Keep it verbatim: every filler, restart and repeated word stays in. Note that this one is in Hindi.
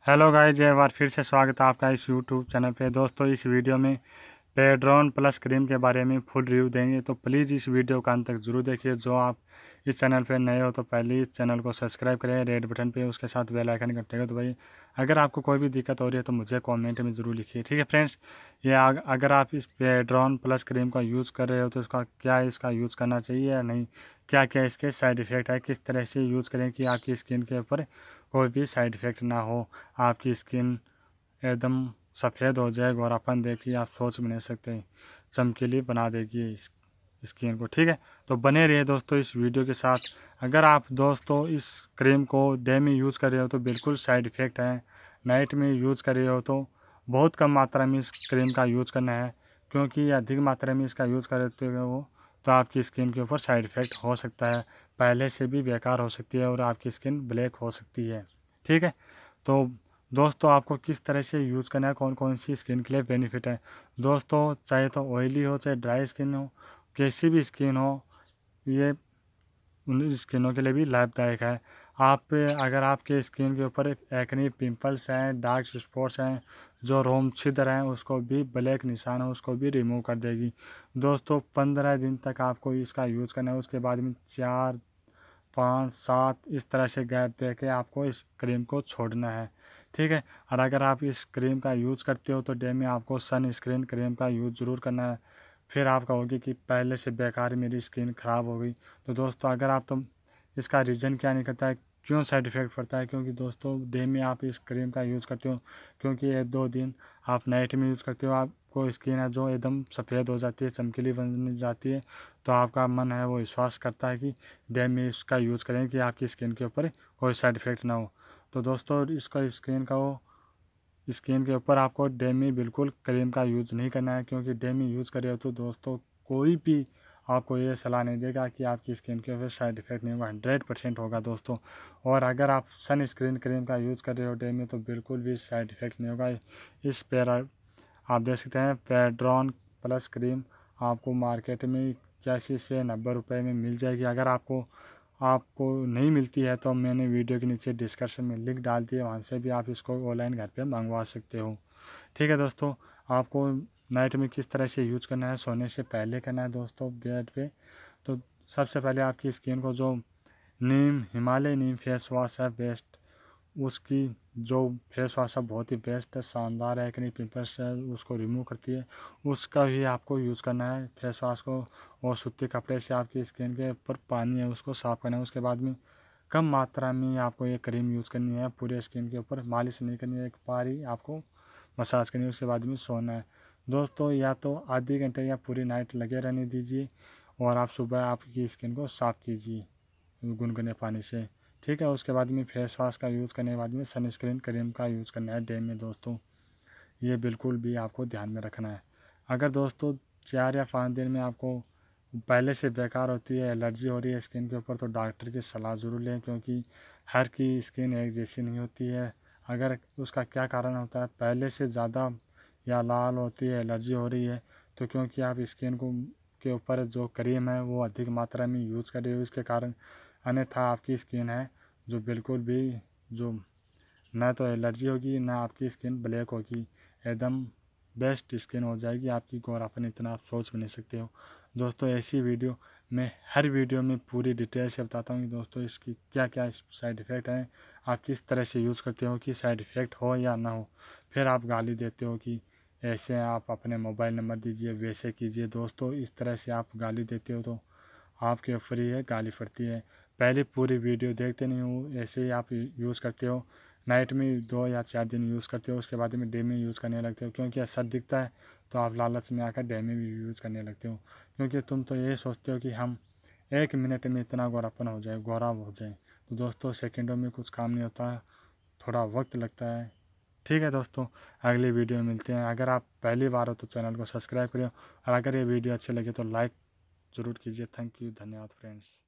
हेलो गाइस, एक बार फिर से स्वागत है आपका इस यूट्यूब चैनल पे। दोस्तों, इस वीडियो में पेड्रॉन प्लस क्रीम के बारे में फुल रिव्यू देंगे, तो प्लीज़ इस वीडियो का अंत तक जरूर देखिए। जो आप इस चैनल पे नए हो तो पहले इस चैनल को सब्सक्राइब करें रेड बटन पे, उसके साथ बेल आइकन घंटेगा तो भाई अगर आपको कोई भी दिक्कत हो रही है तो मुझे कमेंट में ज़रूर लिखिए। ठीक है फ्रेंड्स, ये अग- अगर आप इस पेड्रॉन प्लस क्रीम का यूज़ कर रहे हो तो इसका क्या इसका यूज़ करना चाहिए या नहीं, क्या क्या इसके साइड इफ़ेक्ट है, किस तरह से यूज़ करें कि आपकी स्किन के ऊपर कोई भी साइड इफ़ेक्ट ना हो, आपकी स्किन एकदम सफ़ेद हो जाए, गोरापन देखिए आप सोच भी नहीं सकते, चमकीली बना देगी इस स्किन को। ठीक है, तो बने रहिए दोस्तों इस वीडियो के साथ। अगर आप दोस्तों इस क्रीम को डे में यूज़ कर रहे हो तो बिल्कुल साइड इफ़ेक्ट है, नाइट में यूज़ कर रहे हो तो बहुत कम मात्रा में इस क्रीम का यूज़ करना है, क्योंकि अधिक मात्रा में इसका यूज़ करते हो तो आपकी स्किन के ऊपर साइड इफ़ेक्ट हो सकता है, पहले से भी बेकार हो सकती है और आपकी स्किन ब्लैक हो सकती है। ठीक है, तो दोस्तों आपको किस तरह से यूज़ करना है, कौन कौन सी स्किन के लिए बेनिफिट है। दोस्तों, चाहे तो ऑयली हो चाहे ड्राई स्किन हो, कैसी भी स्किन हो, ये उन स्किनों के लिए भी लाभदायक है। आप अगर आपके स्किन के ऊपर एक्ने पिंपल्स हैं, डार्क स्पॉट्स हैं, जो रोम छिद्र हैं, उसको भी ब्लैक निशान है उसको भी रिमूव कर देगी। दोस्तों, पंद्रह दिन तक आपको इसका यूज़ करना है, उसके बाद में चार पाँच सात इस तरह से गैप दे के आपको इस क्रीम को छोड़ना है। ठीक है, और अगर आप इस क्रीम का यूज़ करते हो तो डे में आपको सन स्क्रीन क्रीम का यूज़ ज़रूर करना है। फिर आप कहोगे कि पहले से बेकार मेरी स्किन ख़राब हो गई। तो दोस्तों, अगर आप तो इसका रीज़न क्या निकलता है, क्यों साइड इफ़ेक्ट पड़ता है, क्योंकि दोस्तों डे में आप इस क्रीम का यूज़ करते हो, क्योंकि ये दो दिन आप नाइट में यूज़ करते हो, आपको स्किन है जो एकदम सफ़ेद हो जाती है, चमकीली बन जाती है, तो आपका मन है वो विश्वास करता है कि डे में इसका यूज़ करें कि आपकी स्किन के ऊपर कोई साइड इफ़ेक्ट ना हो। तो दोस्तों, इसका स्किन का वो स्किन के ऊपर आपको डे में बिल्कुल क्रीम का यूज़ नहीं करना है, क्योंकि डे में यूज़ करे हो तो दोस्तों कोई भी आपको ये सलाह नहीं देगा कि आपकी स्किन के ऊपर साइड इफ़ेक्ट नहीं होगा, हंड्रेड परसेंट होगा दोस्तों। और अगर आप सन स्क्रीन क्रीम का यूज़ कर रहे हो डे में तो बिल्कुल भी साइड इफ़ेक्ट नहीं होगा। इस पर आप देख सकते हैं पेड्रॉन प्लस क्रीम आपको मार्केट में इक्यासी से नब्बे रुपए में मिल जाएगी। अगर आपको आपको नहीं मिलती है तो मैंने वीडियो के नीचे डिस्क्रिप्शन में लिंक डाल दी है, वहाँ से भी आप इसको ऑनलाइन घर पे मंगवा सकते हो। ठीक है दोस्तों, आपको नाइट में किस तरह से यूज़ करना है, सोने से पहले करना है दोस्तों बेड पे। तो सबसे पहले आपकी स्किन को जो नीम हिमालय नीम फेस वॉश है बेस्ट, उसकी जो फेस वॉश है बहुत ही बेस्ट है, शानदार है, एक्ने पिंपल्स है उसको रिमूव करती है, उसका ही आपको यूज़ करना है फेस वॉश को। और सूती कपड़े से आपकी स्किन के ऊपर पानी है उसको साफ़ करना है, उसके बाद में कम मात्रा में आपको ये क्रीम यूज़ करनी है, पूरे स्किन के ऊपर मालिश नहीं करनी है, एक बार ही आपको मसाज करनी है, उसके बाद में सोना है। दोस्तों, या तो आधे घंटे या पूरी नाइट लगे रहने दीजिए और आप सुबह आपकी स्किन को साफ़ कीजिए गुनगुने पानी से। ठीक है, उसके बाद में फेस वॉश का यूज़ करने के बाद में सनस्क्रीन क्रीम का यूज़ करना है डे में दोस्तों, ये बिल्कुल भी आपको ध्यान में रखना है। अगर दोस्तों चार या पाँच दिन में आपको पहले से बेकार होती है, एलर्जी हो रही है स्किन के ऊपर, तो डॉक्टर की सलाह ज़रूर लें, क्योंकि हर की स्किन एक जैसी नहीं होती है। अगर उसका क्या कारण होता है, पहले से ज़्यादा या लाल होती है, एलर्जी हो रही है, तो क्योंकि आप स्किन को के ऊपर जो क्रीम है वो अधिक मात्रा में यूज़ कर रहे हो इसके कारण। अन्यथा आपकी स्किन है जो बिल्कुल भी जो ना तो एलर्जी होगी ना आपकी स्किन ब्लैक होगी, एकदम बेस्ट स्किन हो जाएगी आपकी, गोरापन इतना आप सोच भी नहीं सकते हो। दोस्तों, ऐसी वीडियो मैं हर वीडियो में पूरी डिटेल से बताता हूँ कि दोस्तों इसकी क्या क्या साइड इफ़ेक्ट हैं, आप किस तरह से यूज़ करते हो कि साइड इफ़ेक्ट हो या ना हो। फिर आप गाली देते हो कि ऐसे आप अपने मोबाइल नंबर दीजिए, वैसे कीजिए। दोस्तों, इस तरह से आप गाली देते हो तो आपके ऊपर ही है गाली पड़ती है। पहले पूरी वीडियो देखते नहीं हो, ऐसे ही आप यूज़ करते हो, नाइट में दो या चार दिन यूज़ करते हो, उसके बाद में डे में यूज़ करने लगते हो, क्योंकि असर दिखता है तो आप लालच में आकर डे में भी यूज़ करने लगते हो, क्योंकि तुम तो ये सोचते हो कि हम एक मिनट में इतना गोरापन हो जाए, गोरा हो जाए। तो दोस्तों, सेकंडों में कुछ काम नहीं होता है, थोड़ा वक्त लगता है। ठीक है दोस्तों, अगली वीडियो में मिलते हैं। अगर आप पहली बार हो तो चैनल को सब्सक्राइब करें, और अगर ये वीडियो अच्छी लगे तो लाइक ज़रूर कीजिए। थैंक यू, धन्यवाद फ्रेंड्स।